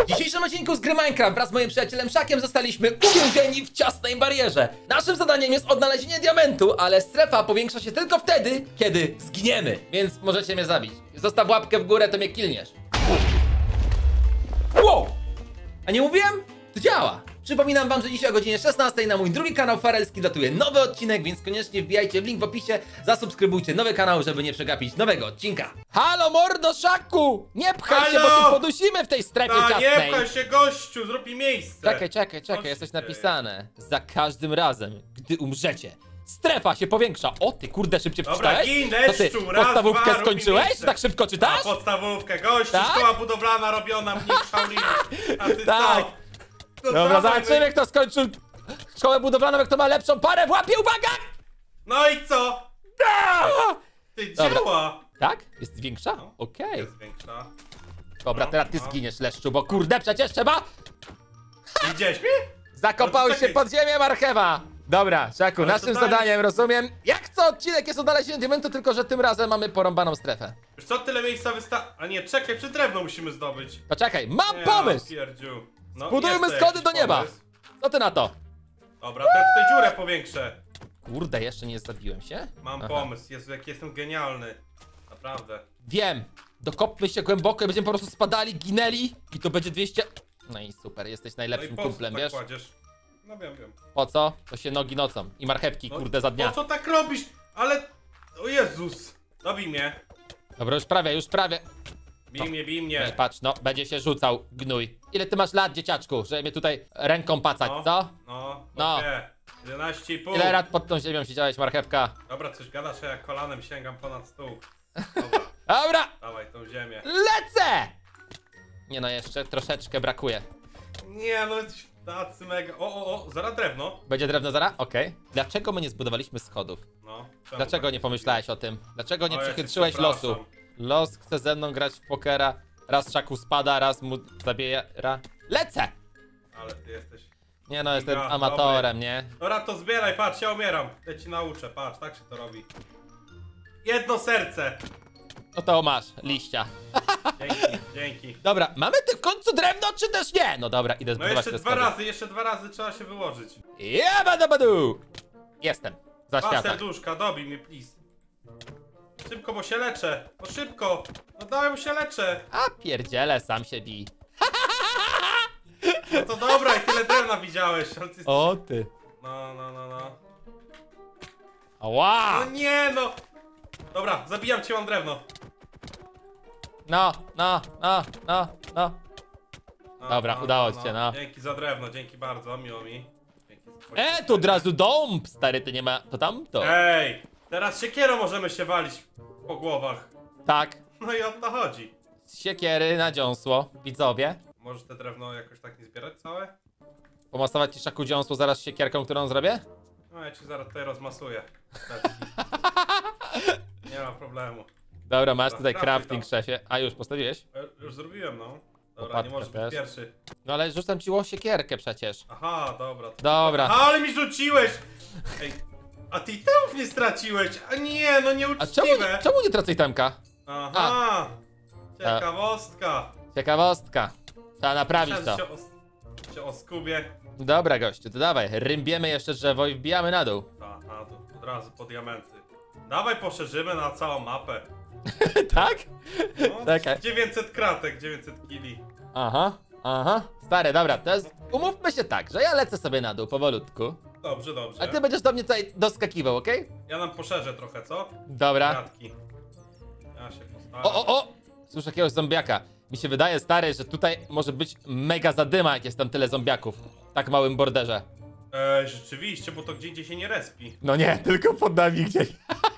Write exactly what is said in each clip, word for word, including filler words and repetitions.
W dzisiejszym odcinku z gry Minecraft wraz z moim przyjacielem Szakiem zostaliśmy uwięzieni w ciasnej barierze. Naszym zadaniem jest odnalezienie diamentu, ale strefa powiększa się tylko wtedy, kiedy zginiemy. Więc możecie mnie zabić. Zostaw łapkę w górę, to mnie killniesz. Wow! A nie mówiłem? To działa! Przypominam wam, że dzisiaj o godzinie szesnastej na mój drugi kanał Farelski latuje nowy odcinek, więc koniecznie wbijajcie w link w opisie, zasubskrybujcie nowy kanał, żeby nie przegapić nowego odcinka. Halo mordo Szaku! Nie pchaj Halo! się, bo się podusimy w tej strefie Ta, ciasnej! nie pchaj się, gościu, zrób mi miejsce! Czekaj, czekaj, czekaj, Co jest się coś dzieje? napisane. Za każdym razem, gdy umrzecie, strefa się powiększa. O ty, kurde, szybciej Dobra, przeczytałeś? gin, To ty deszczu, raz, podstawówkę dwa, rób mi skończyłeś? miejsce. Tak szybko A czytasz? podstawówkę, gościu, Tak? szkoła budowlana robiona mnie w Shaolin. A ty Tak. co? No Dobra, dawaj, zobaczymy, kto skończył szkołę budowlaną, jak kto ma lepszą parę w łapie, uwaga! No i co? A! Ty Dobra. działa! Tak? Jest większa? No, Okej. Jest większa. Dobra, No, teraz ty no. zginiesz, Leszczu, bo kurde, przecież trzeba... Widziałeś mnie? Zakopał No to się czekaj. pod ziemię marchewa! Dobra, Szaku, Ale naszym to daj- zadaniem, rozumiem, jak co odcinek jest odnalezienie diamentu, tylko że tym razem mamy porąbaną strefę. Już co, tyle miejsca wysta... A nie, czekaj, przy drewno musimy zdobyć. Poczekaj, mam Nie, pomysł! No, pierdziu. No, Zbudujmy jest schody jakiś do nieba. pomysł. Co ty na to? Dobra, to ja tutaj dziurę powiększę. Kurde, jeszcze nie zabiłem się? Mam Aha. pomysł, Jezu, jaki jestem genialny. Naprawdę. Wiem! Dokopmy się głęboko i będziemy po prostu spadali, ginęli i to będzie dwieście... No i super, jesteś No i najlepszym po co kumplem, tak wiesz? kładziesz? No wiem, wiem. Po co? To się nogi nocą i marchewki, No, kurde, za dnia. Po co tak robisz? Ale... O Jezus! Dobij mnie. Dobra, już prawie, już prawie. Bij mnie, bij Ej, mnie. patrz, no, będzie się rzucał, gnój. Ile ty masz lat, dzieciaczku, żeby mnie tutaj ręką pacać, No, co? No, No. no. jedenaście i pół. Ile lat pod tą ziemią siedziałeś, marchewka? Dobra, coś gadasz, a ja kolanem sięgam ponad stół. Dobra, Dobra, dawaj tą ziemię. lecę! Nie no, jeszcze troszeczkę brakuje. Nie no, tacy mega... O, o, o, zaraz drewno. Będzie drewno zara? Okej. Dlaczego my nie zbudowaliśmy schodów? No. czemu Dlaczego tak nie się pomyślałeś o tym? Dlaczego nie O, ja cię przechytrzyłeś przepraszam. losu? Los chce ze mną grać w pokera. Raz Szaku spada, raz mu zabiera. Lecę! Ale ty jesteś... Nie no, jestem Ja, amatorem, nie? Dobra, to zbieraj, patrz, ja umieram. Ja ci nauczę, patrz, tak się to robi. Jedno serce. No to masz, liścia. Dzięki, dzięki. Dobra, mamy ty w końcu drewno, czy też nie? No dobra, idę No zbudować jeszcze te dwa schody. razy, jeszcze dwa razy trzeba się wyłożyć. Jebadabadu! Jestem. Za Dwa świata. serduszka, dobij mnie, please. Szybko, bo się leczę. No szybko. No dawaj, bo się leczę. A pierdziele, sam się bij. No to dobra, i tyle drewna widziałeś. Ale ty... O ty. No, no, no, no. Ała! No nie, no. Dobra, zabijam cię, mam drewno. No, no, no, no, no. No, Dobra, no, udało no, ci się, no. Dzięki za drewno, dzięki bardzo, miło mi. Dzięki za twoje E, to od razu dąb, stary, ty nie ma... To tamto. Ej, teraz siekierą możemy się walić po głowach. Tak. No i o to chodzi. Z siekiery na dziąsło, widzowie. Możesz te drewno jakoś tak nie zbierać całe? Pomasować ci Szaku dziąsło zaraz siekierką, którą zrobię? No ja ci zaraz tutaj rozmasuję. Nie ma problemu. Dobra, masz Dobra, tutaj trafię crafting, tam. szefie. A już postawiłeś? E, Już zrobiłem, no. Dobra, Łopatkę nie możesz być też. pierwszy. No ale rzucam ci ło siekierkę przecież. Aha, dobra. to- Dobra. Aha, ale mi rzuciłeś! Ej, a ty itemów nie straciłeś! A nie, no A czemu, nieuczciwe! czemu nie tracę itemka? Aha! Ciekawostka! Ciekawostka. Trzeba naprawić Myślałem, to. że się, os się oskubię. Dobra, gościu, to dawaj. Rymbiemy jeszcze drzewo i wbijamy na dół. A, a to od razu po diamenty. Dawaj poszerzymy na całą mapę. Tak? No, Czekaj. dziewięćset kratek, dziewięćset kili. Aha, aha. Stary, dobra, to jest... Umówmy się tak, że ja lecę sobie na dół powolutku, Dobrze, dobrze. a ty będziesz do mnie tutaj doskakiwał, okej? Ja nam poszerzę trochę, co? Dobra. Kratki. Ja się postaram. O, o, o! Słyszę jakiegoś zombiaka. Mi się wydaje, stary, że tutaj może być mega zadyma, jak jest tam tyle zombiaków. W tak małym borderze. Ej, rzeczywiście, bo to gdzie indziej się nie respi. No nie, tylko pod nami gdzieś.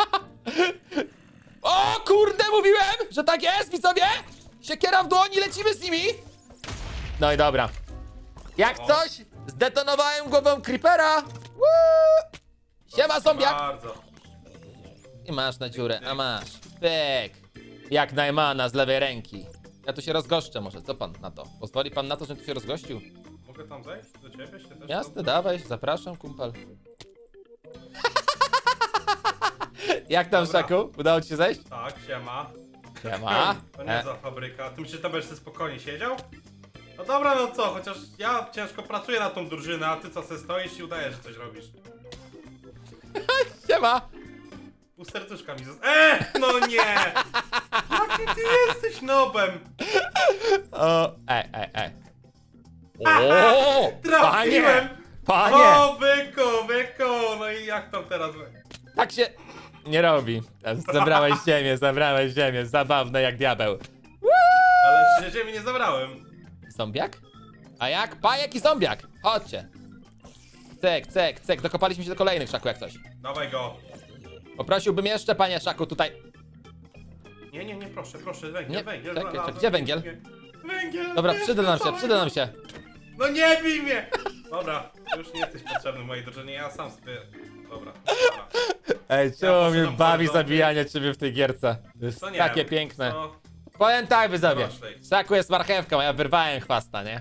O kurde, mówiłem, że tak jest, widzowie! Siekiera w dłoni, lecimy z nimi! No i dobra. Jak O. coś, zdetonowałem głową creepera! Woo! Siema, zombiak! Bardzo. I masz na dziurę, a masz. Pyk. Jak najmana z lewej ręki. Ja tu się rozgoszczę może, co pan na to? Pozwoli pan na to, że tu się rozgościł? Mogę tam zejść do ciebie? Się też Jasne, tam... dawaj, zapraszam, kumpel. Jak tam, Dobra. Szaku? Udało ci się zejść? Tak, siema. Siema. To nie E, za fabryka. Ty myślisz, że tam będziesz sobie spokojnie siedział? No dobra, no co, chociaż ja ciężko pracuję na tą drużynę, a ty co se stoisz i udajesz, że coś robisz. Siema! Pół serduszka mi zostało. Eee, no nie! Jaki ty jesteś nobem? O, ej, ej, ej. O, Trafiłem! Panie! O, byku, byku! No i jak tam teraz? Tak się nie robi. Zabrałeś ziemię, zabrałeś ziemię. Zabawne jak diabeł. Ale przecież ziemi nie zabrałem. Zombiak? A jak? Pajek i zombiak. Chodźcie. Cyk, cyk, cyk. Dokopaliśmy się do kolejnych, Szaku, jak coś. Dawaj go. Poprosiłbym jeszcze, panie Szaku, tutaj. Nie, nie, nie, proszę, proszę, węgiel, Nie, węgiel. czekaj, znalazłem. czekaj, gdzie węgiel? Węgiel! Dobra, wiesz, przyda nam się, dawaj przyda go. nam się. No nie bij mnie! Dobra, już nie jesteś potrzebny w mojej drużynie, ja sam sobie... Dobra, dobra. Ej, czemu czemu mnie mnie bawi bawi zombie? zabijanie ciebie w tej gierce? To jest To nie takie wiem, piękne. to- Powiem tak, widzowie. Proszej. Szaku jest marchewką, a ja wyrwałem chwasta, nie?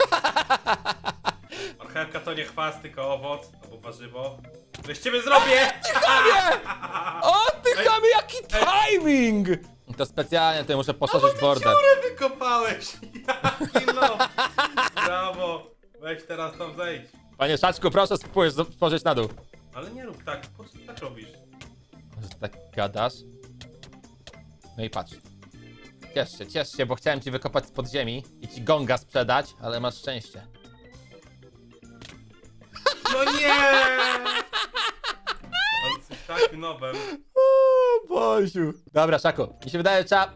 Marchewka to nie chwast, tylko owoc, albo warzywo. To z ciebie zrobię! Chamie! O, ty Ej, chamie, jaki timing! To specjalnie tutaj muszę poszerzyć border. Dziurę wykopałeś! Jaki no! Brawo! Weź teraz tam zejdź. Panie Szaczku, proszę spójrz, spojrzeć na dół. Ale nie rób tak, po co tak robisz? Że tak gadasz. No i patrz. Ciesz się, ciesz się, bo chciałem ci wykopać z podziemi i ci gonga sprzedać, ale masz szczęście. No nie! Ale jesteś takim nobem. O, Boziu. Dobra, Szaku, mi się wydaje, że trzeba...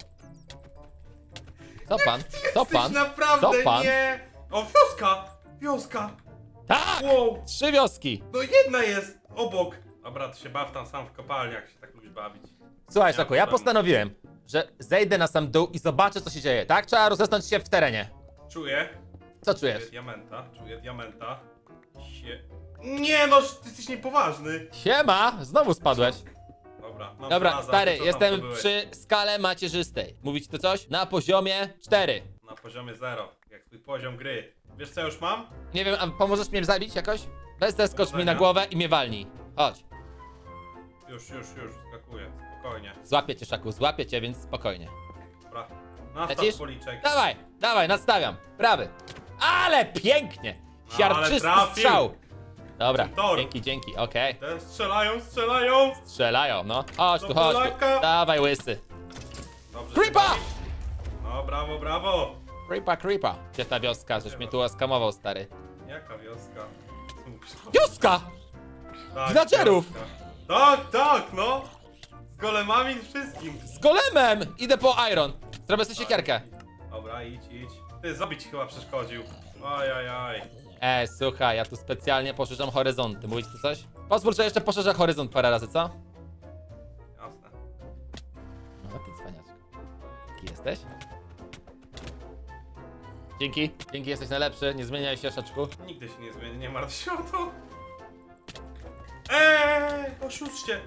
Co pan? Co pan? Jesteś naprawdę Co pan? nie! O, wioska! Wioska! Tak! Wow! Trzy wioski. No jedna jest obok! Dobra, to się baw tam sam w kopalni, jak się tak lubisz bawić. Słuchaj, Ja Szaku, ja problemu. postanowiłem, że zejdę na sam dół i zobaczę, co się dzieje, tak? Trzeba rozeznać się w terenie. Czuję. Co Czuję czujesz? diamenta, czuję diamenta. Sie... Nie no, ty jesteś niepoważny. Siema! Znowu spadłeś. Dobra, mam Dobra, żelaza, stary, ty co tam jestem zdobyłeś? przy skale macierzystej. Mówić to coś? Na poziomie cztery. Na poziomie zero, jak twój poziom gry. Wiesz co już mam? Nie wiem, a pomożesz mnie zabić jakoś? Weź zeskocz mi na Powodzenia. głowę i mnie walnij. Chodź. Już, już, już, skakuję, spokojnie. Złapię cię, Szaku, złapię cię, więc spokojnie. Dobra, nastaw Lecisz? policzek. Dawaj, dawaj, nadstawiam. Prawy. Ale pięknie! No, Siarczysty ale trafił. strzał. Dobra, Tor. dzięki, dzięki, okej. Te strzelają, strzelają! Strzelają, no. Chodź Do tu, chodź tu. Polaka. Dawaj, łysy. Dobrze, Creepa! się bawisz? No, brawo, brawo! Creepa, creepa. Gdzie ta wioska? Żeś mnie tu oskamował, stary. Jaka wioska? Wioska! Tak, Villagerów! wioska. Tak, tak, no! Z golemami i wszystkim. Z golemem! Idę po iron. Zrobię sobie siekierkę. Dobra, idź, idź. Ty, zabić chyba przeszkodził. Aj, aj, aj. Ej, słuchaj, ja tu specjalnie poszerzam horyzonty. Mówić tu coś? Pozwól, że jeszcze poszerzę horyzont parę razy, co? Jasne. No ty cwaniaczku. Jaki jesteś? Dzięki, dzięki, jesteś najlepszy. Nie zmieniaj się, Szaczku. Nigdy się nie zmieni, nie martw się o to. Eee, oszustrzcie.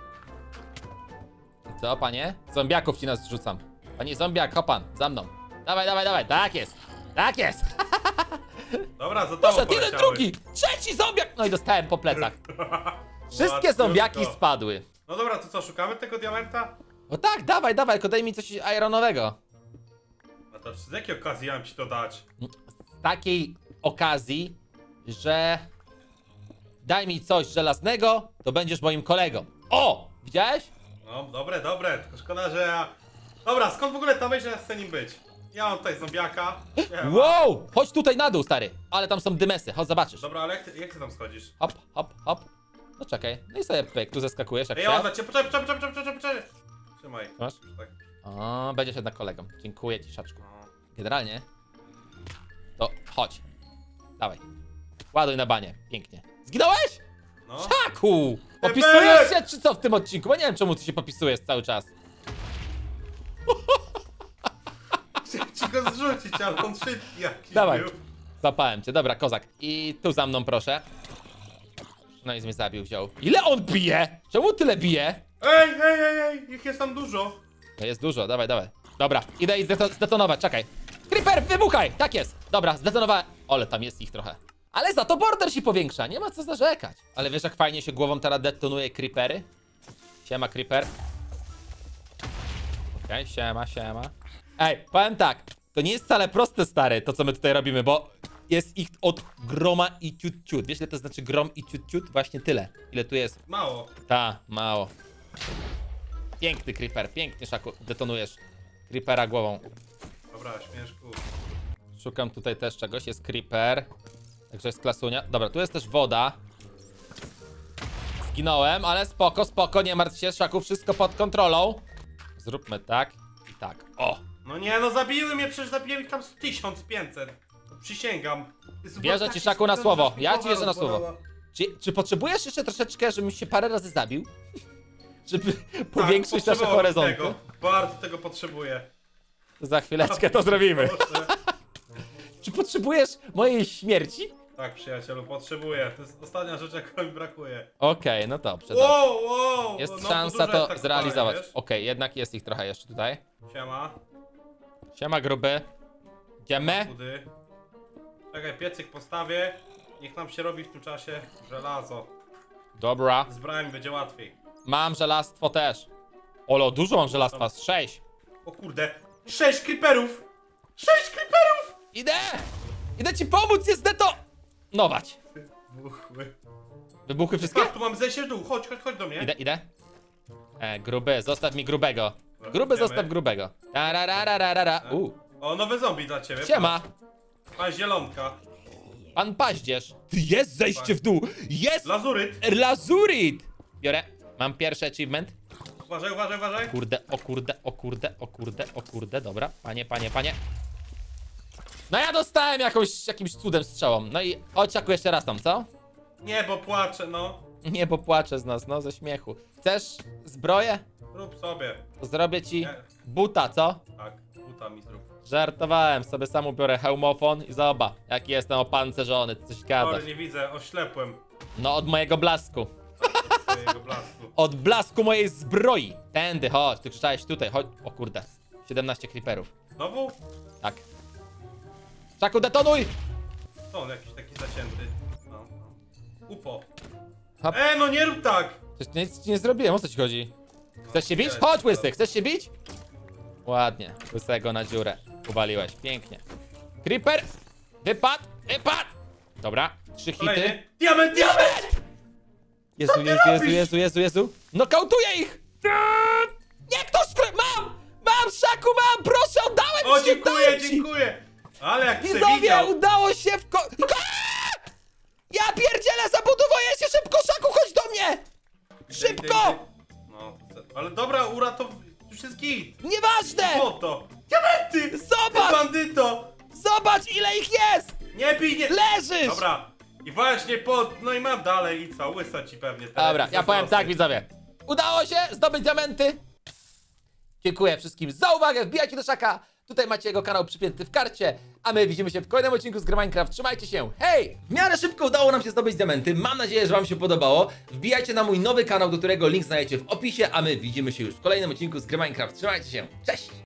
Co, panie? Zombiaków ci nas zrzucam. Panie zombiak, hopan, za mną. Dawaj, dawaj, dawaj, tak jest. Tak jest. Dobra, za tobą Poszedł jeden, poleciały. drugi. Trzeci zombiak. No i dostałem po plecach. Wszystkie Łatwiutko. zombiaki spadły. No dobra, to co, szukamy tego diamenta? No tak, dawaj, dawaj, tylko daj mi coś ironowego. No to z jakiej okazji ja mam ci to dać? Z takiej okazji, że daj mi coś żelaznego, to będziesz moim kolegą. O! Widziałeś? No, dobre, dobre, tylko szkoda, że ja... Dobra, skąd w ogóle tam wejść, że ja chcę nim być? Ja mam tutaj zombiaka. Siema. Wow! Chodź tutaj na dół, stary. Ale tam są dymesy, chodź zobaczysz. Dobra, ale jak ty, jak ty tam schodzisz? Hop, hop, hop. No czekaj. No i sobie pyk, tu zeskakujesz jak Ej, ja mam się. dla ciebie, poczekaj, poczekaj, poczekaj, poczekaj, poczekaj. Trzymaj. Masz? Tak. O, będziesz jednak kolegą. Dziękuję ci, Szaczku. No. Generalnie to chodź. Dawaj. Ładuj na banie. Pięknie. Zginąłeś? No. Szaku! Ty Popisujesz byłeś! się czy co w tym odcinku? Bo nie wiem czemu ty się popisujesz cały czas. Chciałem ci go zrzucić, ale on szybki jakiś Dawaj. był. Zapałem cię. Dobra, kozak. I tu za mną proszę. No i mnie zabił, wziął. Ile on bije? Czemu tyle bije? Ej, ej, ej, ej, ich jest tam dużo. To jest dużo, dawaj, dawaj. Dobra, idę i zdeto zdetonować, czekaj. Creeper, wybuchaj! Tak jest. Dobra, zdetonowałem. Ole, tam jest ich trochę. Ale za to border się powiększa, nie ma co narzekać. Ale wiesz jak fajnie się głową teraz detonuje creepery? Siema, creeper. Okej, okay, siema, siema. Ej, powiem tak. To nie jest wcale proste, stary, to co my tutaj robimy, bo jest ich od groma i ciut ciut. Wiesz, ile to znaczy grom i ciut ciut? Właśnie tyle. Ile tu jest? Mało. Ta, mało. Piękny creeper, pięknie, Szaku, detonujesz creepera głową. Dobra, śmieszku. Szukam tutaj też czegoś, jest creeper. Także jest klasunia. Dobra, tu jest też woda. Zginąłem, ale spoko, spoko, nie martw się, Szaku, wszystko pod kontrolą. Zróbmy tak i tak, o. No nie, no zabiły mnie, przecież zabiłem ich tam z tysiąc pięćset. Przysięgam. Jest Wierzę taki ci, Szaku, na system, słowo. że Ja ci głowa wierzę na słowo. rozbolała. Czy, czy potrzebujesz jeszcze troszeczkę, żebym się parę razy zabił? Żeby Tak, powiększyć nasze potrzebowałem horyzonty? tego. Bardzo tego potrzebuję. Za chwileczkę to zrobimy. Proszę. Czy potrzebujesz mojej śmierci? Tak, przyjacielu, potrzebuję. To jest ostatnia rzecz, jaką mi brakuje. Okej, no dobrze. dobrze. Wow, wow! Jest no, szansa dużo jest to tak zrealizować. fajnie, Okej, jednak jest ich trochę jeszcze tutaj. wiesz? Siema, Siema, gruby. Idziemy? chudy. Czekaj, piecyk postawię. Niech nam się robi w tym czasie żelazo. Dobra. Z brałem będzie łatwiej. Mam żelastwo też. Olo, dużo mam żelastwa, z sześć. O kurde, sześć creeperów! Sześć creeperów! Idę! Idę ci pomóc je zdetonować. Buchły. Wybuchły wszystkie? Patrz, tu mam zejście w dół, chodź, chodź, chodź do mnie. Idę, idę. E, gruby, zostaw mi grubego. Dobra, Gruby, idziemy. zostaw grubego. Tararararara. U, O, nowy zombie dla ciebie. siema. Pan zielonka. Pan paździerz. Ty, jest zejście w dół. Jest Lazuryt. lazurit. Biorę. Mam pierwszy achievement. Uważaj, uważaj, uważaj. Kurde, o kurde, o kurde, o kurde, o kurde. Dobra, panie, panie, panie. No ja dostałem jakąś, jakimś cudem strzałą. No i odciakuję jeszcze raz tam, co? Nie, bo płaczę, no. Nie, bo płaczę z nas, no, ze śmiechu. Chcesz zbroję? Rób sobie. To zrobię ci Nie. buta, co? Tak, buta mi zrób. Żartowałem, sobie sam ubiorę hełmofon i zobacz, jaki jestem opancerzony, ty coś gadasz. Sorry, nie widzę, oślepłem No od mojego blasku. twojego blasku. Od blasku mojej zbroi. Tędy, chodź, ty krzyczałeś tutaj, chodź. O kurde, siedemnaście creeperów. Znowu? Tak. Szaku, detonuj! To on jakiś taki zacięty. No, no. Upo. Hop. E, no nie rób tak! Coś nic ci nie zrobiłem, o co ci chodzi? Chcesz się bić? Chodź, łysy, chcesz się bić? Ładnie, łysego na dziurę. Uwaliłeś, pięknie. Creeper! Wypad! Wypad! Dobra, trzy hity. Kolejny. Diament, diament! Jezu, ty Jezu, Jezu, robisz? Jezu, Jezu, Jezu. Nokautuję ich! Jak to skry... Mam! Mam, Szaku, mam! Proszę, oddałem O, ci, dziękuję, oddałem ci! dziękuję! Ale jak Widzowie, przewidział! udało się w ko... ko... Ja pierdzielę, zabudowuję się szybko, Szaku, chodź do mnie! Szybko! No, to- ale dobra, uratow... Już jest git! Nieważne! Złoto! Diamenty! Zobacz! Ty bandyto! Zobacz, ile ich jest! Nie bij, nie... Leżysz! Dobra. I właśnie pod... No i mam dalej i co? Łysa ci pewnie teraz. Dobra, ja powiem tak, widzowie. Udało się zdobyć diamenty. Dziękuję wszystkim za uwagę, wbijajcie do Szaka. Tutaj macie jego kanał przypięty w karcie. A my widzimy się w kolejnym odcinku z gry Minecraft. Trzymajcie się, hej! W miarę szybko udało nam się zdobyć diamenty. Mam nadzieję, że wam się podobało. Wbijajcie na mój nowy kanał, do którego link znajdziecie w opisie. A my widzimy się już w kolejnym odcinku z gry Minecraft. Trzymajcie się, cześć!